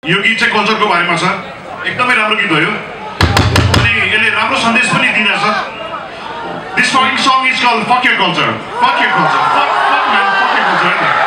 यो गीत चाहिँ कल्चरको बारेमा छ एकदमै राम्रो गीत हो यो अनि यसले राम्रो सन्देश पनि दिन्छ This fucking song is called Fuck Your Culture. Fuck your culture. Fuck man, fuck your culture.